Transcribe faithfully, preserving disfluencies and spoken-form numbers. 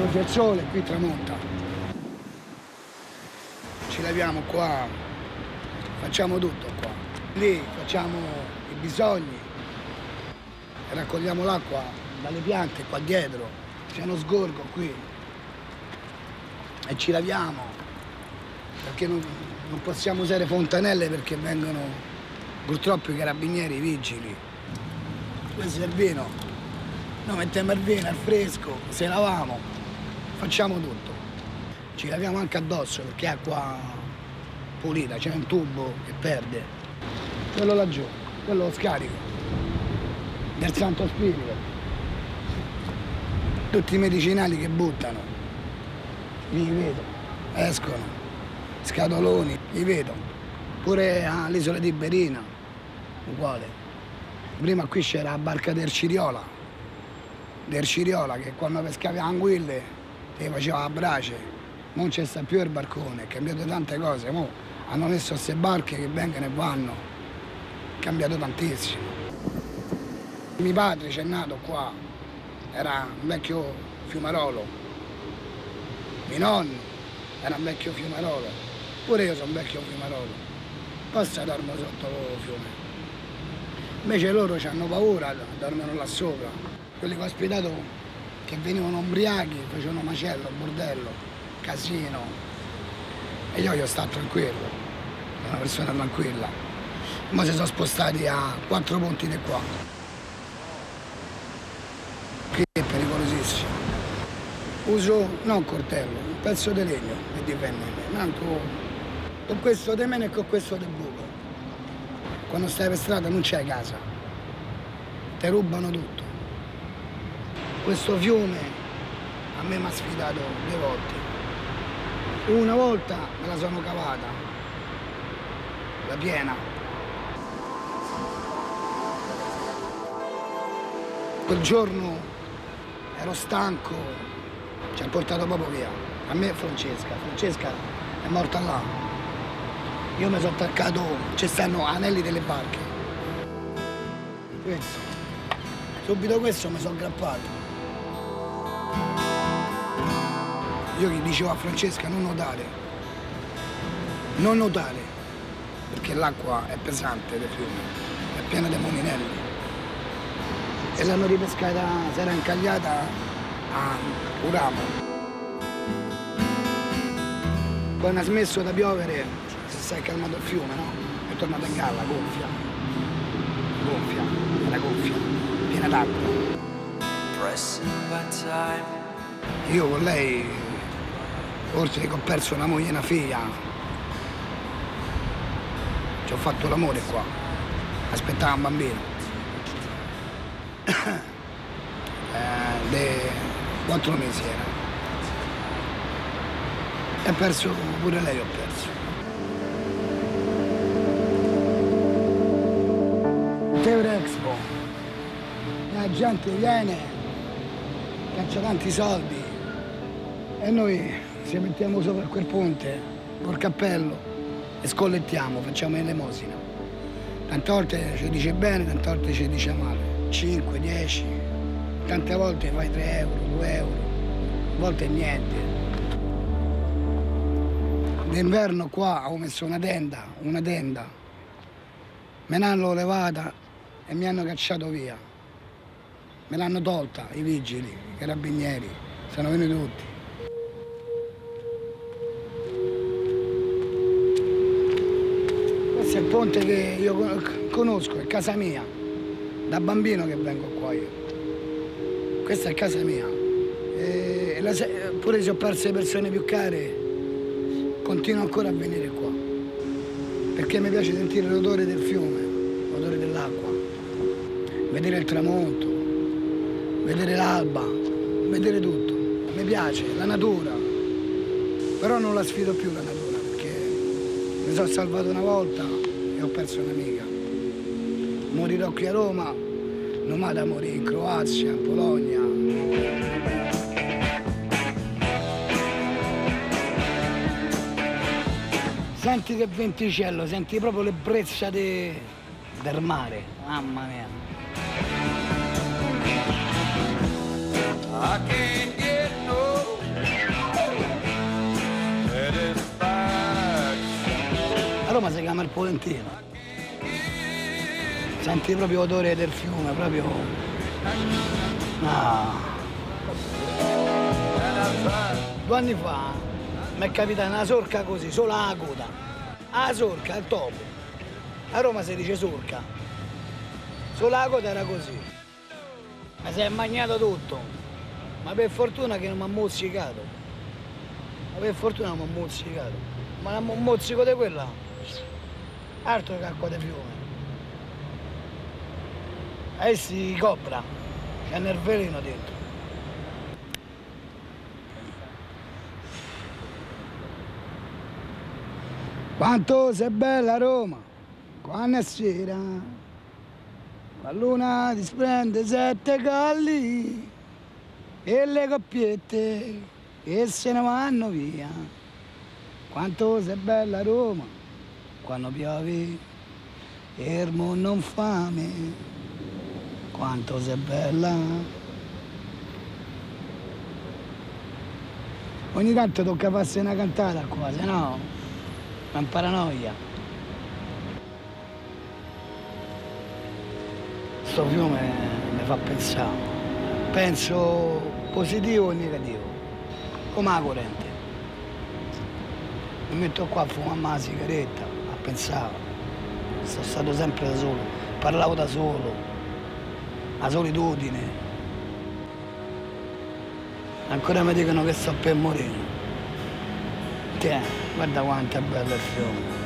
Quando c'è il sole qui tramonta. Ci laviamo qua, facciamo tutto qua. Lì facciamo i bisogni, raccogliamo l'acqua dalle piante qua dietro, c'è uno sgorgo qui e ci laviamo, perché non, non possiamo usare fontanelle perché vengono purtroppo i carabinieri, i vigili. Questo è il vino, noi mettiamo il vino al fresco, se lavamo, facciamo tutto. Ci laviamo anche addosso perché è acqua pulita, c'è un tubo che perde. Quello laggiù, quello lo scarico del Santo Spirito. Tutti i medicinali che buttano, li vedo, escono, scatoloni, li vedo. Pure all'isola di Berina, uguale. Prima qui c'era la barca del Ciriola, del Ciriola che quando pescavi anguille ti faceva la brace. Non c'è sta più il barcone, è cambiato tante cose. Mo hanno messo queste barche che vengono e vanno, è cambiato tantissimo. Mio padre c'è nato qua, era un vecchio fiumarolo. Mio nonno era un vecchio fiumarolo. Pure io sono un vecchio fiumarolo. Posso dormo sotto il fiume. Invece loro hanno paura, dormono là sopra. Quelli che ho ospitato che venivano ubriachi, facevano macello, bordello, casino. E io io sto tranquillo, sono una persona tranquilla. Ma si sono spostati a quattro punti di qua. Qui è pericolosissimo. Uso non coltello, un pezzo di legno e dipende. Manco con questo di meno e con questo di buco. Quando stai per strada non c'è casa, ti rubano tutto. Questo fiume a me mi ha sfidato due volte. Una volta me la sono cavata, la piena. Quel giorno ero stanco, ci ha portato proprio via. A me Francesca, Francesca è morta là. Io mi sono attaccato, ci stanno anelli delle barche. Questo. Subito questo mi sono aggrappato. Io gli dicevo a Francesca non nuotare. Non nuotare. Perché l'acqua è pesante del fiume, è piena di molinelli. E l'hanno ripescata, si era incagliata a un ramo. Quando ha smesso da piovere, si è calmato il fiume, no? È tornato in galla, gonfia. Gonfia, era gonfia, piena d'acqua. Io con lei, forse che ho perso una moglie e una figlia, ci ho fatto l'amore qua, aspettava un bambino. eh, de quattro mesi era. E ho perso, pure lei ho perso. Eurexpo, la gente viene, caccia tanti soldi e noi ci mettiamo sopra quel ponte col cappello e scollettiamo, facciamo l'elemosina. Tante volte ci dice bene, tante volte ci dice male. cinque, dieci, tante volte fai tre euro, due euro, a volte niente. D'inverno qua ho messo una tenda, una tenda, me l'hanno levata e mi hanno cacciato via. Me l'hanno tolta i vigili, i carabinieri, sono venuti tutti. Questo è il ponte che io conosco, è casa mia, da bambino che vengo qua io. Questa è casa mia. E la, pure se ho perso le persone più care, continuo ancora a venire qua. Perché mi piace sentire l'odore del fiume, l'odore dell'acqua. Vedere il tramonto, vedere l'alba, vedere tutto. Mi piace, la natura. Però non la sfido più la natura, perché mi sono salvato una volta e ho perso un'amica. Morirò qui a Roma, Nomada morì in Croazia, in Polonia. Senti che venticello, senti proprio l'ebbrezza de... del mare, mamma mia. I can't get no Polentino. Senti proprio odore del fiume, proprio... Ah. Due anni fa mi è capitata una sorca così, solo la coda. La sorca, il topo. A Roma si dice sorca. Solo la coda era così. Mi si è mangiato tutto. Ma per fortuna che non mi ha mozzicato. Ma per fortuna non mi ha mozzicato. Ma un mozzico di quella, altro che acqua di fiume. Eh sì, cobra, c'è nel veleno dentro. Quanto sei bella Roma, quando è sera, la luna ti splende sette galli e le coppiette che se ne vanno via. Quanto sei bella Roma, quando piove e il mondo non fame. Quanto sei bella. Ogni tanto tocca farsi una cantata qua, se no è un paranoia. Sto fiume mi fa pensare. Penso positivo e negativo, come la corrente. Mi metto qua a fumare la sigaretta, a pensare. Sono stato sempre da solo, parlavo da solo. La solitudine. Ancora mi dicono che sto per morire. Tiè, guarda quanto è bello il fiume.